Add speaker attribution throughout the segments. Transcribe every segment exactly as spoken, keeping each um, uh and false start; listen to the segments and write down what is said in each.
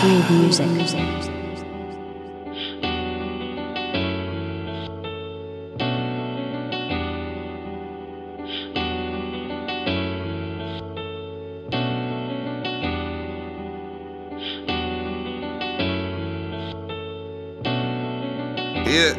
Speaker 1: Breathe music.
Speaker 2: Yeah.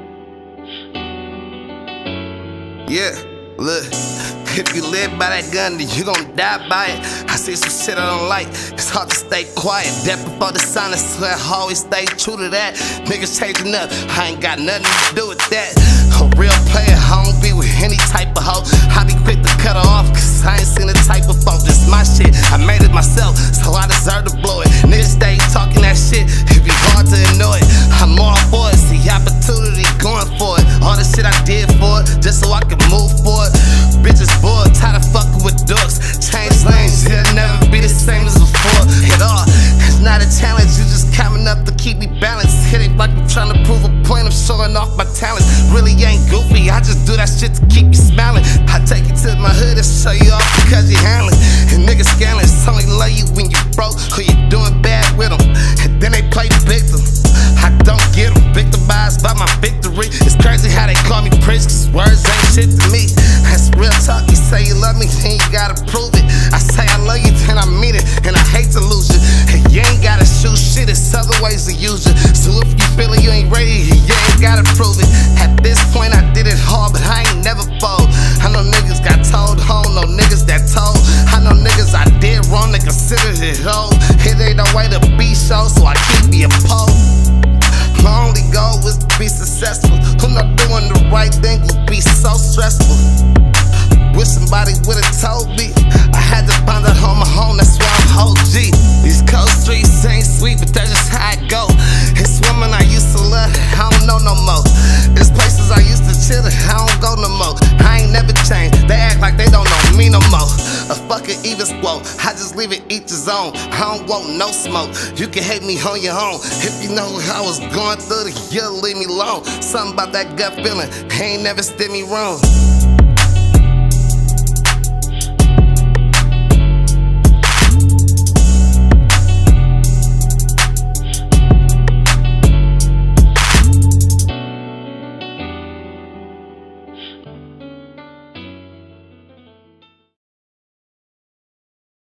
Speaker 2: Yeah, look. If you live by that gun, then you gon' die by it. I see some shit I don't like. It's hard to stay quiet. Death before the silence, so I always stay true to that. Niggas changing up, I ain't got nothing to do with that. A real player, I don't be with any type of hoe. I be quick to cut her off, cause I ain't seen the type of folk. This my shit, I made it myself, so I deserve to blow it. Niggas stay talking that shit, it be hard to ignore it. I'm all for it, see opportunity going for it. All the shit I did for it, just so I can move forward. Bitches bored, tired of fucking with ducks. Change lanes, it'll never be the same as before at all. It's not a challenge, you just coming up to keep me balanced. It ain't like I'm trying to prove a point, I'm showing off my talents. Really ain't goofy, I just do that shit to keep you smiling. I take you to my hood and show you off because you're handling. And niggas scamming, it's only love you when you broke, or you doing bad with them. And then they play victim. I don't get them, victimized by my victory. It's crazy how they call me prince, cause words ain't shit to me. That's real talk, you say you love me, then you gotta prove it. I say I love you, then I mean it, and I hate to lose you. And you ain't gotta shoot shit, it's other ways to use you. So if you feel it, you ain't ready, you ain't gotta prove it. At this point, I did it hard, but I ain't never fold. I know niggas got told home, no niggas that told. I know niggas I did wrong, they considered it old. It ain't no way to be so, so I keep me a pole. My only goal was to be successful. Who not doing the right thing would be so stressful. Wish somebody would've told me. I had to find out on my own, that's why I'm O G. These cold streets ain't sweet, but that's just how it go. It's women I used to love, I don't know no more. It's places I used to chill, I don't go no more. I ain't never changed, they act like they don't know me no more. A fucking even squote, I just leave it each his own. I don't want no smoke, you can hate me on your own. If you know what I was going through, you'll leave me alone. Something about that gut feeling, ain't never steered me wrong.